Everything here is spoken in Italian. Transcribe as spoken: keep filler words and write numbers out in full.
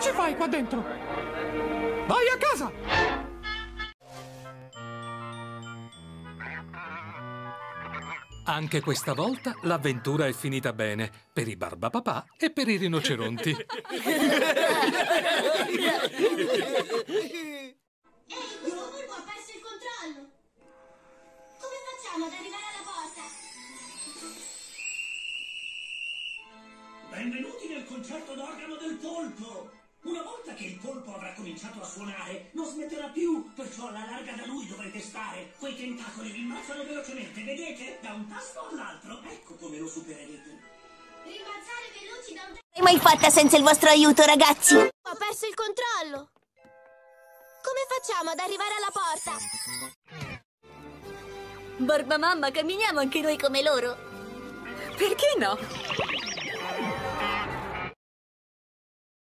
ci fai qua dentro? Vai a casa! Anche questa volta l'avventura è finita bene per i Barbapapà e per i rinoceronti. Ehi, questo polpo ha perso il controllo! Come facciamo ad arrivare alla porta? Benvenuti nel concerto d'organo del polpo! Una volta che il polpo avrà cominciato a suonare, non smetterà più, perciò alla larga da lui dovrete stare. Quei tentacoli rimbalzano velocemente, vedete? Da un tasto all'altro, ecco come lo supererete. Rimbalzare veloci da un... Non mai fatta senza il vostro aiuto, ragazzi! Ho perso il controllo! Come facciamo ad arrivare alla porta? Barbamamma, camminiamo anche noi come loro! Perché no?